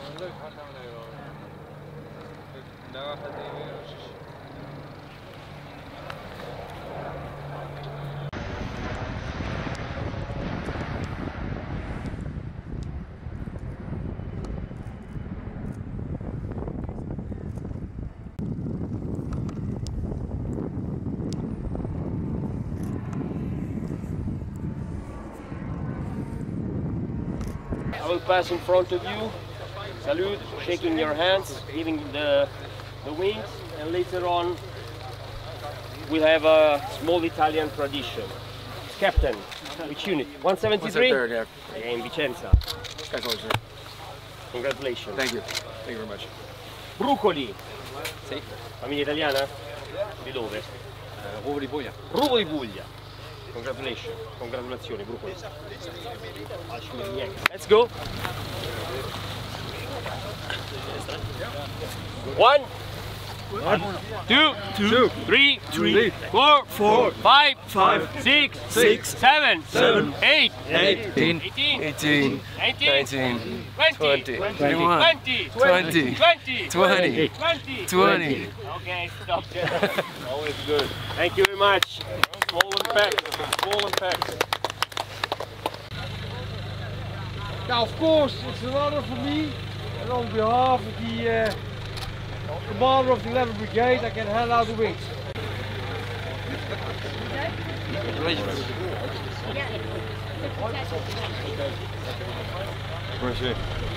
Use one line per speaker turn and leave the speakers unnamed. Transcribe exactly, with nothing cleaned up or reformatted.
leuk hard naar beneden. Daar gaat hij weer.
I will pass in front of you, salute, shaking your hands, giving the, the wings, and later on we'll have a small Italian tradition. Captain, which unit? one seventy-three?
one seventy-third, yeah.
In Vicenza.
Congratulations.
Congratulations.
Thank you. Thank you very much.
Brucoli.
Sì.
Famiglia italiana? Di dove?
Uh, Ruvo di Puglia.
Ruvo di Puglia. Congratulations. Congratulazioni, Brucoli. Let's go. One. One, two, two, three, three, four, four, five, five, six, six, seven, seven, eight, eighteen, eighteen, nineteen, twenty, twenty-one, twenty, twenty, twenty, twenty. Okay, stop there. Always good. Thank you very much. Small and packed. Small and packed.
Now, of course, it's an honor for me, and on behalf of the uh, commander of the eleventh Brigade, I can hand out the wings.
Congratulations.